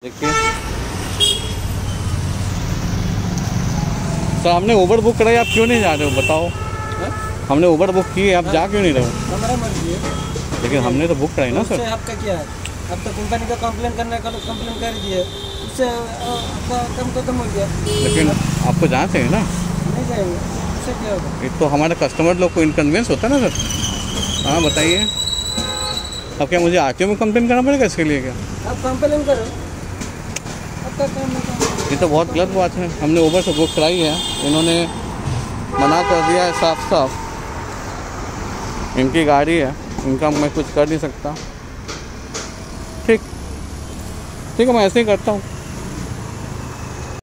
देखिए सर, हमने Uber book कराई, आप क्यों नहीं जा रहे हो बताओ? हमने उबर बुक की है, आप जा क्यों नहीं रहे हो? हमारा मर्जी है, लेकिन हमने तो बुक कराई ना सर। आपका क्या है? अब तो कंपनी का कंप्लेन करने का कंप्लेन कर दिए, उससे आपका काम खत्म हो गया। लेकिन आपको जाना चाहिए ना। नहीं जाएंगे, उससे क्या होगा? ये तो हमारे कस्टमर लोग को इनकन्वीनियंस होता है ना सर। हाँ बताइए, अब क्या मुझे आरटीओ में कंप्लेन करना पड़ेगा इसके लिए? क्या आप कंप्लेन करो, आपका काम नहीं। ये तो बहुत गलत बात है। हमने उबर से बुक कराई है, इन्होंने मना कर दिया है साफ साफ। इनकी गाड़ी है, इनका मैं कुछ कर नहीं सकता। ठीक है, मैं ऐसे ही करता हूँ।